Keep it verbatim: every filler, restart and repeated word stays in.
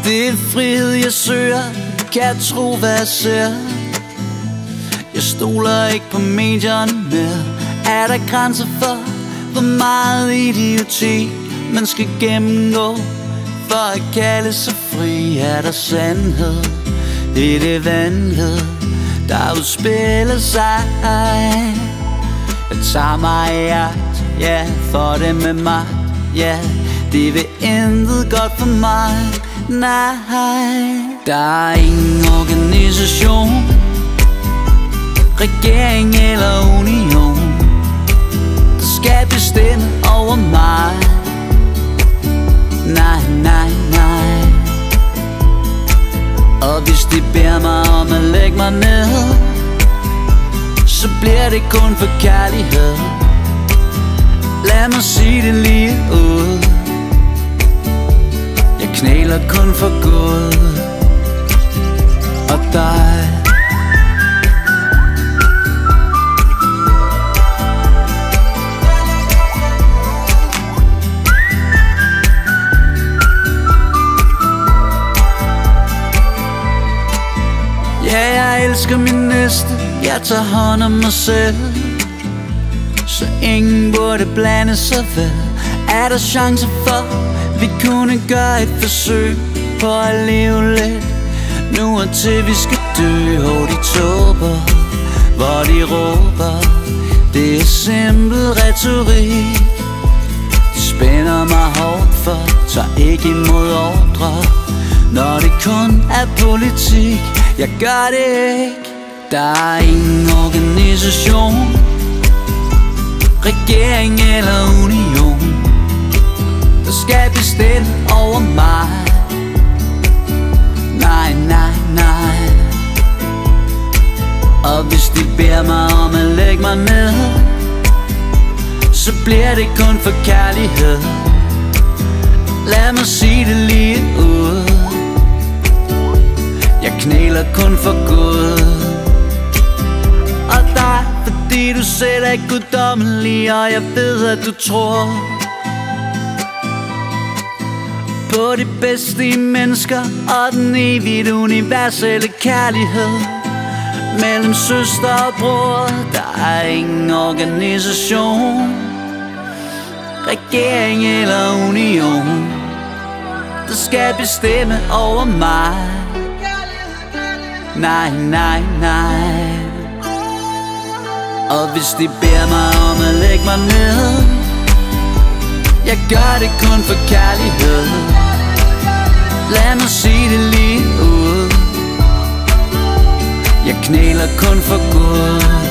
Det er frihed jeg søger, kan jeg tro hvad jeg ser. Jeg stoler ikke på medierne mere. Er der grænser for, hvor meget idioti man skal gennemgå for at kalde sig fri? Er der sandhed i det vanvid, der udspiller sig? Jeg tager mig i agt, ja, for det med magt, ja. Det vil intet godt for mig, nej. Der er ingen organisation, regering eller union, der skal bestemme over mig. Nej, nej, nej. Og hvis de beder mig om at lægge mig ned, så bliver det kun for kærlighed. Lad mig sige det lige ud. Jeg knæler kun for Gud og dig. Ja, jeg elsker min næste, jeg tager hånd om mig selv, så ingen burde blande sig ved. Er der chance for, vi kunne gøre et forsøg på at leve lidt, nu og til vi skal dø? Og de tåber, hvor de råber, det er simpel retorik. De spænder mig hårdt for, tager ikke imod ordre, når det kun er politik. Jeg gør det ikke. Der er ingen organisation, regering eller union, der skal bestemme over mig. Nej, nej, nej. Og hvis de beder mig om at lægge mig ned, så bliver det kun for kærlighed. Lad mig sige det lige ud. Jeg knæler kun for Gud og dig, fordi du selv er guddommelig, og jeg ved at du tror på de bedste i mennesker og den evigt universelle kærlighed mellem søster og bror. Der er ingen organisation, regering eller union, der skal bestemme over mig. Nej, nej, nej. Og hvis de beder mig om at lægge mig ned, jeg gør det kun for kærlighed. Lad mig sige det lige ud. Jeg knæler kun for Gud.